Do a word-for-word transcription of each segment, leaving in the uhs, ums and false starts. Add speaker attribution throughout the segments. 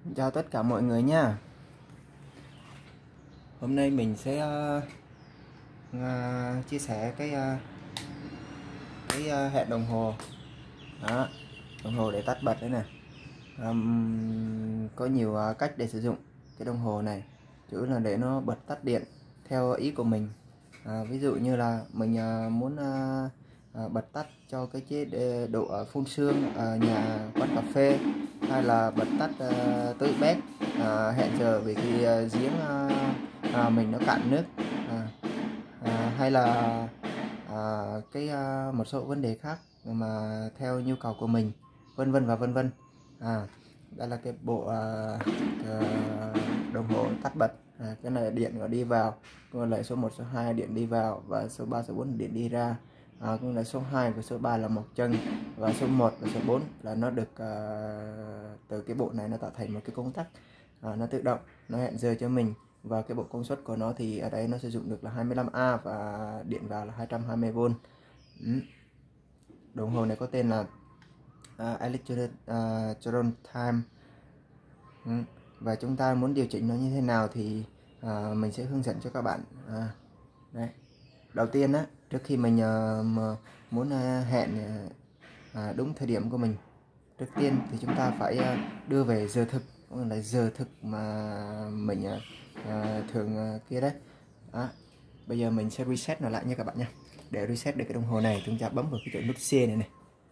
Speaker 1: Chào tất cả mọi người nha. Hôm nay mình sẽ uh, uh, chia sẻ cái uh, cái uh, hẹn đồng hồ. Đó, đồng hồ để tắt bật đấy nè. Um, có nhiều uh, cách để sử dụng cái đồng hồ này, chủ yếu là để nó bật tắt điện theo ý của mình. À, ví dụ như là mình uh, muốn uh, uh, bật tắt cho cái chế độ ở phun sương ở nhà quán cà phê, hay là bật tắt uh, tưới bếp, uh, hẹn giờ vì cái uh, giếng uh, uh, mình nó cạn nước, à, à, hay là à, cái à, một số vấn đề khác mà theo nhu cầu của mình, vân vân và vân vân. À, đây là cái bộ à, à, đồng hồ tắt bật. À, cái này điện nó đi vào, còn lại số một số hai điện đi vào, và số ba số bốn điện đi ra. À, cũng là số hai và số ba là một chân, và số một và số bốn là nó được à, từ cái bộ này nó tạo thành một cái công tắc, à, nó tự động nó hẹn giờ cho mình. Và cái bộ công suất của nó thì ở đây nó sử dụng được là hai mươi lăm A và điện vào là hai trăm hai mươi vôn. Ừ. Đồng hồ này có tên là uh, Electron uh, Time. Ừ. Và chúng ta muốn điều chỉnh nó như thế nào thì uh, mình sẽ hướng dẫn cho các bạn. À, đấy. Đầu tiên á, trước khi mình uh, muốn uh, hẹn uh, đúng thời điểm của mình, trước tiên thì chúng ta phải uh, đưa về giờ thực, cũng là giờ thực mà mình uh, uh, thường uh, kia đấy. Đó. Bây giờ mình sẽ reset nó lại nha các bạn nha. Để reset được cái đồng hồ này, chúng ta bấm vào cái chỗ nút C này này.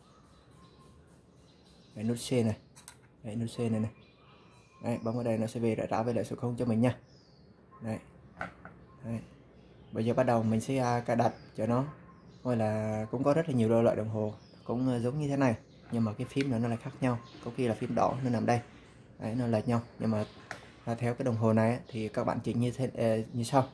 Speaker 1: Đấy, nút C này. Đấy, nút C này này. Đấy, bấm vào đây nó sẽ về lại trả về lại số không cho mình nha. Đấy. Đấy. Bây giờ bắt đầu mình sẽ uh, cài đặt cho nó. Hoặc là cũng có rất là nhiều loại đồng hồ cũng uh, giống như thế này, nhưng mà cái phím nó lại khác nhau. Có khi là phím đỏ nó nằm đây. Đấy, nó lệch nhau. Nhưng mà uh, theo cái đồng hồ này uh, thì các bạn chỉnh như thế uh, như sau.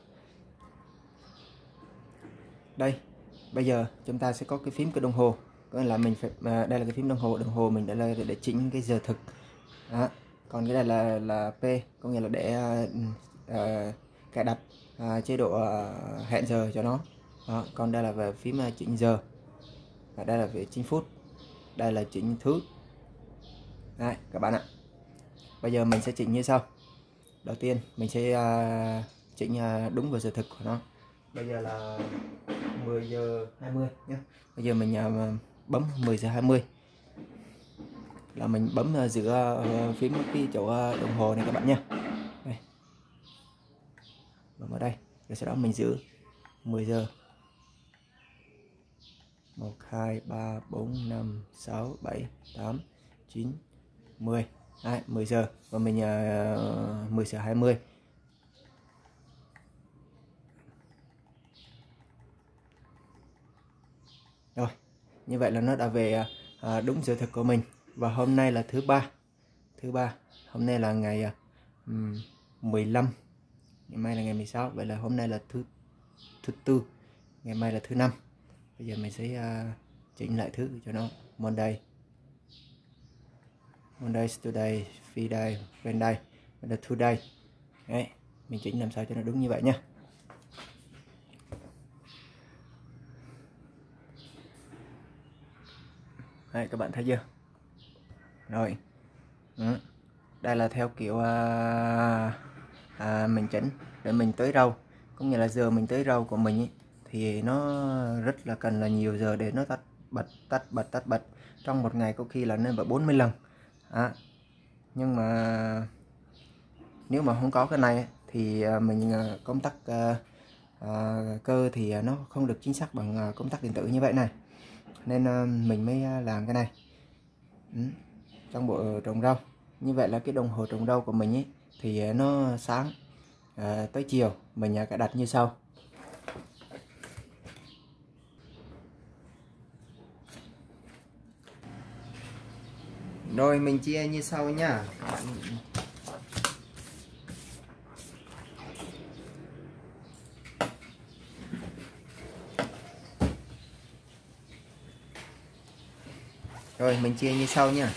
Speaker 1: Đây, bây giờ chúng ta sẽ có cái phím cái đồng hồ, có nghĩa là mình phải à, đây là cái phím đồng hồ, đồng hồ mình đã là để chỉnh cái giờ thực. Đó. Còn cái này là là P, có nghĩa là để uh, cài đặt uh, chế độ uh, hẹn giờ cho nó. Đó. Còn đây là về phím uh, chỉnh giờ, và đây là về chỉnh phút, đây là chỉnh thứ. Đấy, các bạn ạ. Bây giờ mình sẽ chỉnh như sau. Đầu tiên mình sẽ uh, chỉnh uh, đúng vào giờ thực của nó. Bây giờ là mười giờ hai mươi nhé. Bây giờ mình uh, bấm mười giờ hai mươi là mình bấm uh, giữa uh, phím cái chỗ uh, đồng hồ này các bạn nha. Đây. Bấm ở đây, rồi sau đó mình giữ mười giờ. một hai ba bốn năm sáu bảy tám chín mười. Đấy, mười giờ, và mình uh, mười giờ hai mươi. Rồi, như vậy là nó đã về à, đúng giờ thực của mình. Và hôm nay là thứ ba. Thứ ba, hôm nay là ngày um, mười lăm. Ngày mai là ngày mười sáu, vậy là hôm nay là thứ thứ tư, ngày mai là thứ năm. Bây giờ mình sẽ uh, chỉnh lại thứ cho nó. Monday. Monday, today, Friday, Wednesday, và today. Đấy, mình chỉnh làm sao cho nó đúng như vậy nha. Đấy, các bạn thấy chưa? Rồi. Ừ. Đây là theo kiểu à, à, mình chỉnh để mình tưới rau, cũng như là giờ mình tưới rau của mình ý, thì nó rất là cần là nhiều giờ để nó tắt bật tắt bật tắt bật. Trong một ngày có khi là nên vào bốn mươi lần. À, nhưng mà nếu mà không có cái này thì mình công tắc à, à, cơ thì nó không được chính xác bằng công tắc điện tử như vậy này, nên à, mình mới làm cái này. Ừ. Trong bộ trồng rau, như vậy là cái đồng hồ trồng rau của mình ấy thì nó sáng à, tới chiều mình cài đặt như sau. Rồi mình chia như sau nha. Rồi mình chia như sau nha.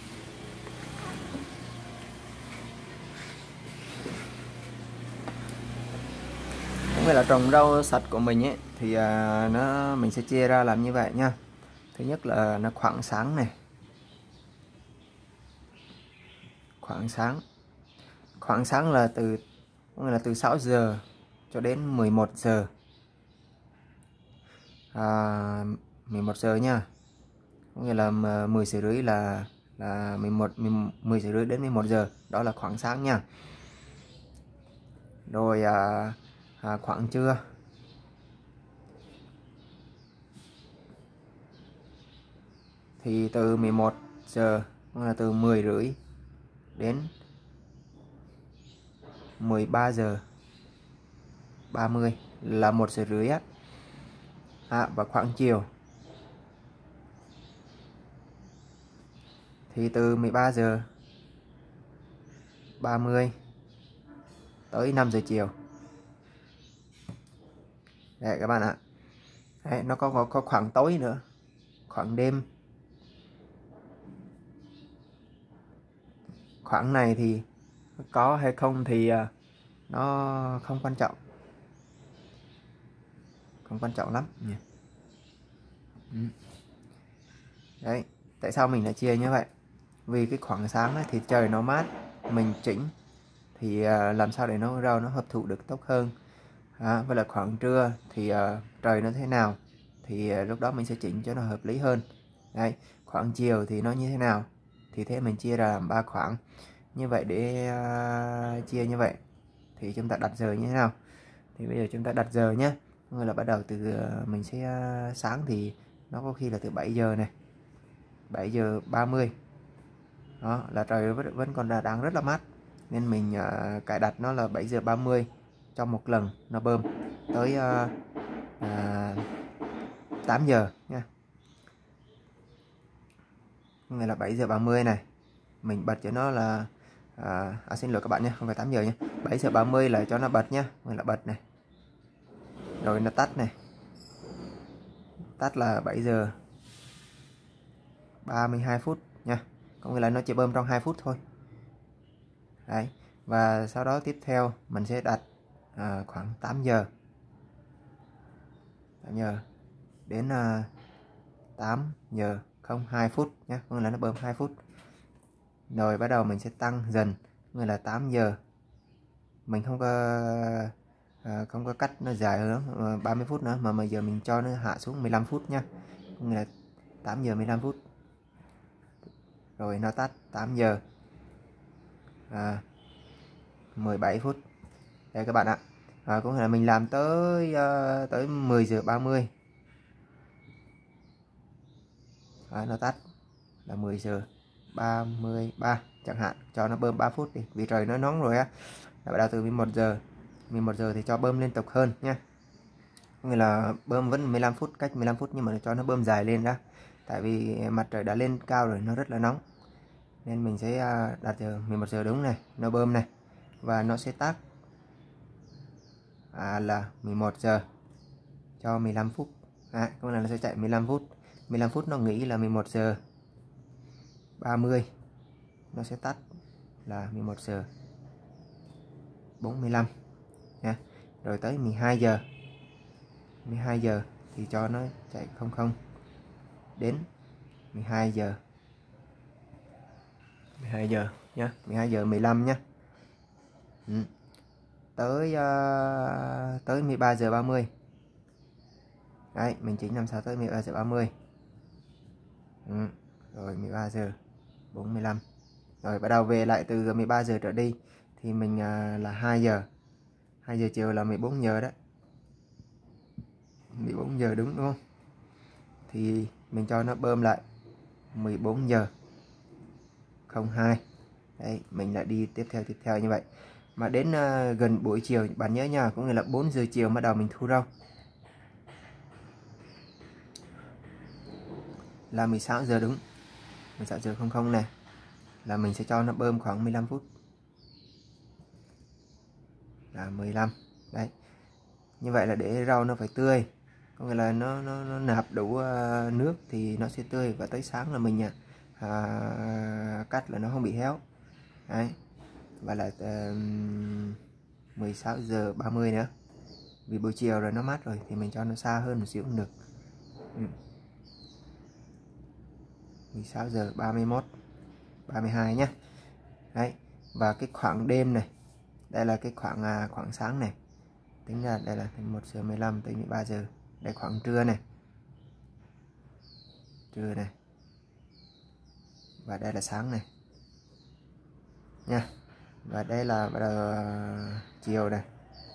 Speaker 1: Cũng như là trồng rau sạch của mình ấy thì à, nó mình sẽ chia ra làm như vậy nha. Thứ nhất là nó khoảng sáng này, khoảng sáng khoảng sáng là từ là từ sáu giờ cho đến mười một giờ, à, mười một giờ nha, có nghĩa là mười giờ rưỡi là là mười một mười giờ rưỡi đến mười một giờ, đó là khoảng sáng nha. Rồi à, à, khoảng trưa thì từ mười một giờ, là từ mười rưỡi đến mười ba giờ ba mươi là một giờ rưỡi á. À, và khoảng chiều thì từ mười ba giờ ba mươi tới năm giờ chiều. Đấy các bạn ạ. Đấy, nó có, có có khoảng tối nữa, khoảng đêm. Khoảng này thì có hay không thì uh, nó không quan trọng, không quan trọng lắm nhỉ. Ừ. Đấy, tại sao mình lại chia như vậy? Vì cái khoảng sáng ấy, thì trời nó mát, mình chỉnh thì uh, làm sao để nó rau nó hấp thụ được tốt hơn. À, với là khoảng trưa thì uh, trời nó thế nào thì uh, lúc đó mình sẽ chỉnh cho nó hợp lý hơn. Đấy, khoảng chiều thì nó như thế nào thì thế mình chia ra làm ba khoảng. Như vậy để uh, chia như vậy thì chúng ta đặt giờ như thế nào? Thì bây giờ chúng ta đặt giờ nhé. Người là bắt đầu từ uh, mình sẽ uh, sáng thì nó có khi là từ bảy giờ này, bảy giờ ba mươi. Đó là trời vẫn, vẫn còn là đang rất là mát, nên mình uh, cài đặt nó là bảy giờ ba mươi trong một lần nó bơm tới uh, uh, tám giờ nha. Nghĩa là bảy giờ ba mươi này mình bật cho nó là à, à xin lỗi các bạn nhé, không phải tám giờ nhé, bảy giờ ba mươi là cho nó bật nhá, mình là bật này, rồi nó tắt này, tắt là bảy giờ ba mươi hai phút nha, có nghĩa là nó chỉ bơm trong hai phút thôi. Đấy, và sau đó tiếp theo mình sẽ đặt à, khoảng tám giờ tám giờ đến à, tám giờ không hai phút nhé, có nghĩa là nó bơm hai phút. Rồi bắt đầu mình sẽ tăng dần, nghĩa là tám giờ mình không có à, không có cách nó dài hơn ba mươi phút nữa, mà bây giờ mình cho nó hạ xuống mười lăm phút nha, nghĩa là tám giờ mười lăm phút. Rồi nó tắt tám giờ à, mười bảy phút. Đây các bạn ạ. À, có nghĩa là mình làm tới uh, tới mười giờ ba mươi. À, nó tắt là mười giờ ba mươi ba chẳng hạn, cho nó bơm ba phút đi vì trời nó nóng rồi á. Bắt đầu từ mười một giờ mười một giờ thì cho bơm liên tục hơn nha, nghĩa là bơm vẫn mười lăm phút, cách mười lăm phút nhưng mà cho nó bơm dài lên ra, tại vì mặt trời đã lên cao rồi, nó rất là nóng, nên mình sẽ đặt giờ mười một giờ đúng này, nó bơm này và nó sẽ tắt à, là mười một giờ cho mười lăm phút. À, có là nó sẽ chạy mười lăm phút, mười lăm phút nó nghỉ là mười một giờ ba mươi, nó sẽ tắt là mười một giờ bốn mươi lăm nha. Rồi tới mười hai giờ mười hai giờ thì cho nó chạy không không đến mười hai giờ mười hai giờ nhá, mười hai giờ mười lăm nhá. Ừ. Tới uh, tới mười ba giờ ba mươi. Đấy, mình chỉnh làm sao tới mười ba giờ ba mươi. Ừ. Rồi mười ba giờ bốn mươi lăm. Rồi bắt đầu về lại từ mười ba giờ trở đi thì mình uh, là hai giờ. hai giờ chiều là mười bốn giờ đó. mười bốn giờ đúng đúng không? Thì mình cho nó bơm lại mười bốn giờ không hai. Đấy, mình lại đi tiếp theo tiếp theo như vậy. Mà đến uh, gần buổi chiều bạn nhớ nha, cũng nghĩa là bốn giờ chiều bắt đầu mình thu rau. Là mười sáu giờ đúng. mười sáu giờ không không này là mình sẽ cho nó bơm khoảng mười lăm phút. Là mười lăm. Đấy. Như vậy là để rau nó phải tươi. Có nghĩa là nó nó, nó nạp đủ uh, nước thì nó sẽ tươi, và tới sáng là mình uh, cắt là nó không bị héo. Đấy. Và là uh, mười sáu giờ ba mươi nữa. Vì buổi chiều rồi nó mát rồi thì mình cho nó xa hơn một xíu cũng được. Ừ. mười sáu giờ ba mươi mốt ba mươi hai nhé. Đấy, và cái khoảng đêm này, đây là cái khoảng à, khoảng sáng này, tính ra đây là một giờ mười lăm tới mười ba giờ, đây khoảng trưa này, trưa này, và đây là sáng này nha, và đây là bắt đầu à, chiều này.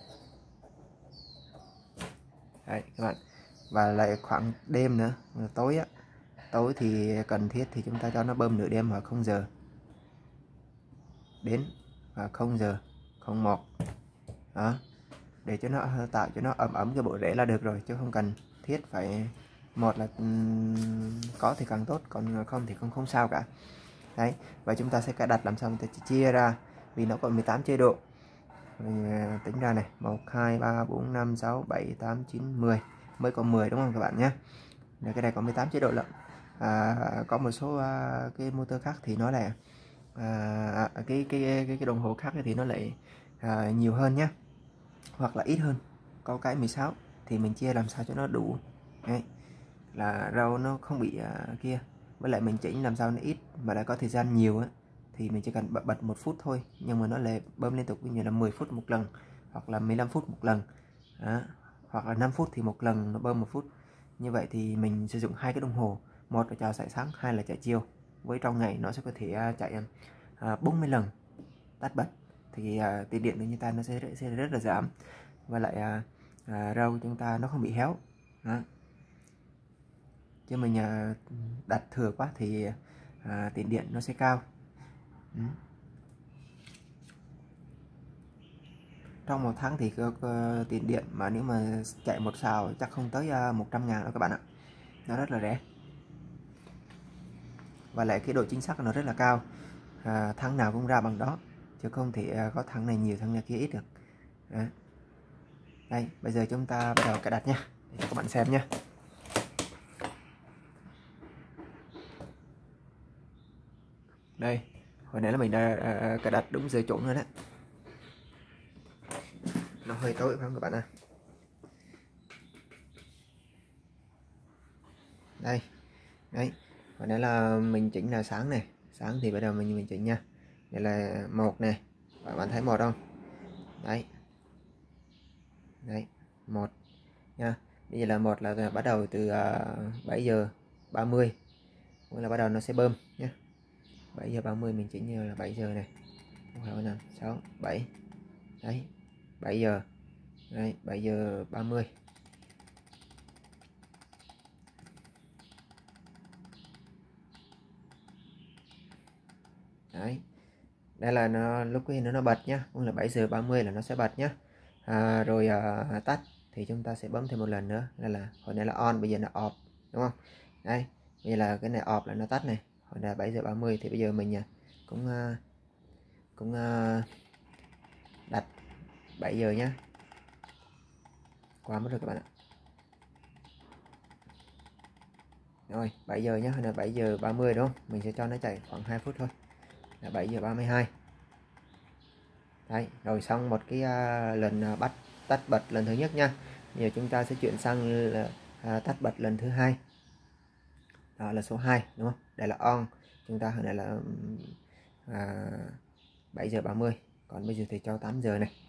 Speaker 1: Đấy các bạn, và lại khoảng đêm nữa, tối á, tối thì cần thiết thì chúng ta cho nó bơm nửa đêm vào không giờ đến và không giờ không một đó, để cho nó tạo cho nó ẩm ẩm cái bộ rễ là được rồi, chứ không cần thiết phải, một là um, có thì càng tốt, còn không thì không không sao cả. Đấy, và chúng ta sẽ cài đặt làm sao chúng ta chia ra, vì nó có mười tám chế độ. Mình tính ra này, một hai ba bốn năm sáu bảy tám chín mười, mới có mười đúng không các bạn nhé. Cái này có mười tám chế độ lận. À, có một số uh, cái motor khác thì nó là à, cái, cái cái cái đồng hồ khác thì nó lại à, nhiều hơn nhé, hoặc là ít hơn. Có cái mười sáu thì mình chia làm sao cho nó đủ. Đấy, là rau nó không bị à, kia, với lại mình chỉnh làm sao nó ít mà lại có thời gian nhiều á, thì mình chỉ cần bật, bật một phút thôi, nhưng mà nó lại bơm liên tục, như là mười phút một lần, hoặc là mười lăm phút một lần đó, hoặc là năm phút thì một lần nó bơm một phút. Như vậy thì mình sử dụng hai cái đồng hồ, một là cho chạy sáng, hai là chạy chiều, với trong ngày nó sẽ có thể chạy à, bốn mươi lần tắt bật, thì à, tiền điện của chúng ta nó sẽ, sẽ rất là giảm, và lại à, à, rau của chúng ta nó không bị héo đó. Chứ mình à, đặt thừa quá thì à, tiền điện nó sẽ cao. ừ. Trong một tháng thì có, có tiền điện mà nếu mà chạy một xào chắc không tới uh, một trăm ngàn đâu các bạn ạ, nó rất là rẻ, và lại cái độ chính xác của nó rất là cao, à, tháng nào cũng ra bằng đó, chứ không thể uh, có tháng này nhiều tháng này kia ít được. Đấy. Đây, bây giờ chúng ta bắt đầu cài đặt nha, để cho các bạn xem nhé. Đây, hồi nãy là mình đã uh, cài đặt đúng giờ chuẩn rồi đấy. Nó hơi tối phải không các bạn ạ? Đây, đấy, hồi nãy là mình chỉnh là sáng này, sáng thì bắt đầu mình mình chỉnh nha. Đây là một này, các bạn thấy một không? Đấy, đấy, một nha. Bây giờ là một là bắt đầu từ uh, bảy giờ ba mươi, cũng là bắt đầu nó sẽ bơm nhé. bảy giờ ba mươi mình chỉnh như là bảy giờ này, năm sáu bảy, đấy, bảy giờ, đấy, bảy giờ ba mươi. Đấy, đây là nó lúc khi nó nó bật nhá, cũng là bảy giờ ba mươi là nó sẽ bật nhá. À, rồi à, tắt thì chúng ta sẽ bấm thêm một lần nữa, đây là hồi nãy là on, bây giờ là off đúng không? Đây, bây giờ là cái này off là nó tắt này, hồi nãy bảy giờ ba mươi thì bây giờ mình cũng cũng đặt bảy giờ nhá, qua mất rồi các bạn ạ. Rồi bảy giờ nhá, là bảy giờ ba mươi đúng không? Mình sẽ cho nó chạy khoảng hai phút thôi, là bảy giờ ba mươi hai. Đấy, rồi xong một cái uh, lần uh, bắt tắt bật lần thứ nhất nha. Bây giờ chúng ta sẽ chuyển sang uh, tắt bật lần thứ hai. Đó là số hai đúng không? Đây là on. Chúng ta hồi này là uh, bảy giờ ba mươi. Còn bây giờ thì cho tám giờ này.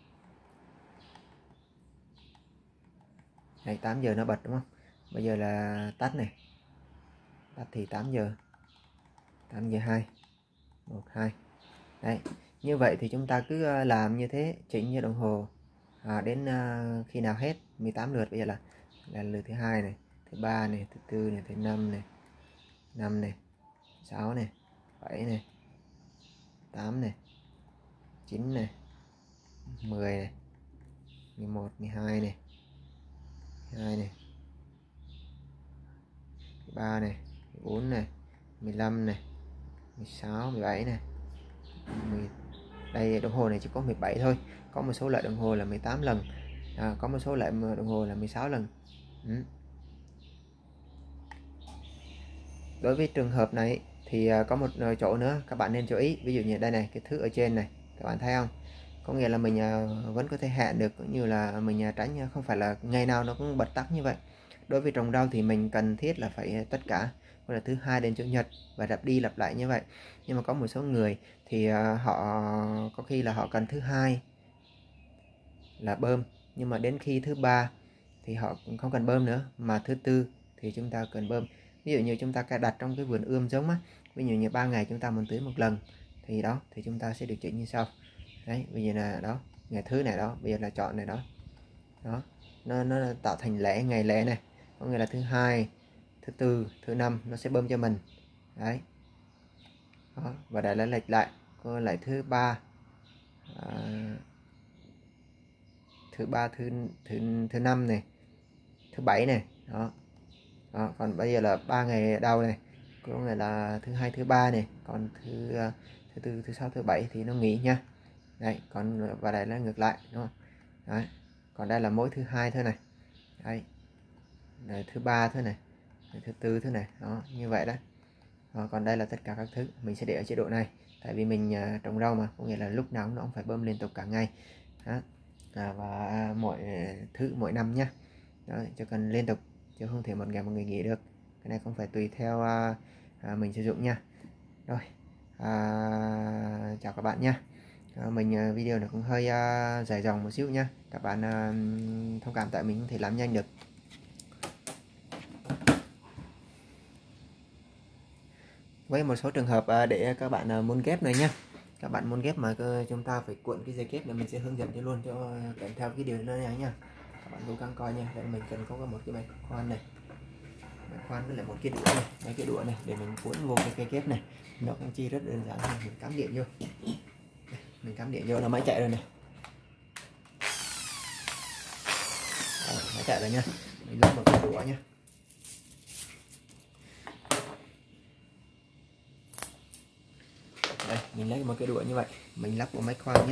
Speaker 1: Đây, tám giờ nó bật đúng không? Bây giờ là tắt này. Tắt thì tám giờ. tám giờ hai. một hai. Đấy. Như vậy thì chúng ta cứ làm như thế, chỉnh như đồng hồ à, đến uh, khi nào hết mười tám lượt. Bây giờ là là lượt thứ hai này, thứ ba này, thứ tư này, thứ năm này, năm này, sáu này, bảy này, tám này, chín này, mười này, mười một, mười hai này, mười hai này, mười ba này, mười bốn này, mười lăm này, mười sáu, mười bảy này, mười. Đây đồng hồ này chỉ có mười bảy thôi, có một số loại đồng hồ là mười tám lần, à, có một số loại đồng hồ là mười sáu lần. ừ. Đối với trường hợp này thì có một chỗ nữa các bạn nên chú ý, ví dụ như đây này, cái thứ ở trên này các bạn thấy không, có nghĩa là mình vẫn có thể hẹn được, cũng như là mình tránh không phải là ngày nào nó cũng bật tắt như vậy. Đối với trồng rau thì mình cần thiết là phải tất cả, hoặc là thứ hai đến chủ nhật, và lặp đi lặp lại như vậy. Nhưng mà có một số người thì uh, họ có khi là họ cần thứ hai là bơm, nhưng mà đến khi thứ ba thì họ cũng không cần bơm nữa, mà thứ tư thì chúng ta cần bơm. Ví dụ như chúng ta cài đặt trong cái vườn ươm giống á, ví dụ như ba ngày chúng ta muốn tưới một lần thì đó thì chúng ta sẽ điều chỉnh như sau. Đấy, bây giờ là đó, ngày thứ này đó, bây giờ là chọn này đó. Đó, nó nó tạo thành lẻ, ngày lẻ này, có nghĩa là thứ hai, thứ tư, thứ năm nó sẽ bơm cho mình. Đấy. Đó, và để lại lệch lại, có lại thứ ba, à, thứ ba thứ thứ thứ năm này, thứ bảy này. Đó. Đó, còn bây giờ là ba ngày đầu này, có nghĩa là thứ hai, thứ ba này, còn thứ thứ tư, thứ sáu, thứ bảy thì nó nghỉ nha. Đấy, còn và đây là ngược lại, đúng không? Đấy. Còn đây là mỗi thứ hai thôi này. Đấy. Đấy, thứ ba thôi này, đấy, thứ tư thôi này, đó, như vậy đó. Đó, còn đây là tất cả các thứ mình sẽ để ở chế độ này, tại vì mình uh, trồng rau mà, có nghĩa là lúc nào nó cũng phải bơm liên tục cả ngày. Đó. À, và mỗi thứ mỗi năm nhá. Đó, cho cần liên tục, chứ không thể một ngày một người nghỉ được. Cái này không phải tùy theo uh, uh, mình sử dụng nha. Rồi, à, chào các bạn nha. À, mình uh, video này cũng hơi uh, dài dòng một xíu nha, các bạn uh, thông cảm tại mình không thể làm nhanh được. Với một số trường hợp uh, để các bạn uh, muốn ghép này nha, các bạn muốn ghép mà uh, chúng ta phải cuộn cái dây kép này, mình sẽ hướng dẫn cho luôn cho uh, kèm theo video nó nha. Các bạn cố gắng coi nha. Để mình cần có một cái máy khoan này, máy khoan với lại một cái đũa này, mấy cái đũa này để mình cuốn vô cái cây kép này. Nó cũng chi rất đơn giản, mình cắm điện vô. Đây, mình cắm điện vô là máy chạy rồi này. Đó, máy chạy rồi nha. Mình lấy một cái đũa nha. Đây, mình lấy một cái đũa như vậy, mình lắp vào máy khoan nhé.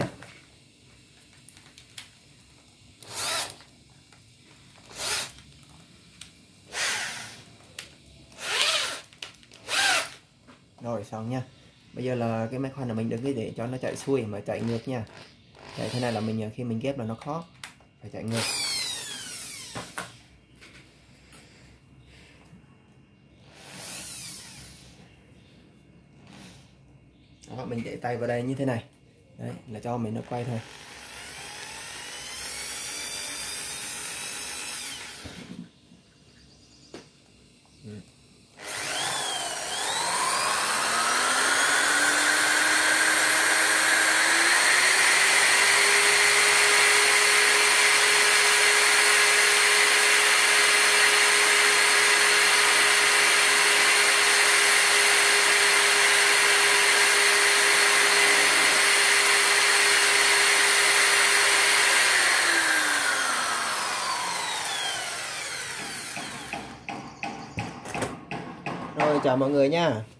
Speaker 1: Rồi xong nha. Bây giờ là cái máy khoan là mình đừng cái để cho nó chạy xuôi mà chạy ngược nha. Chạy thế này là mình khi mình ghép là nó khó, phải chạy ngược. Đó, mình để tay vào đây như thế này. Đấy, là cho mình nó quay thôi. Ừ. Rồi, chào mọi người nha.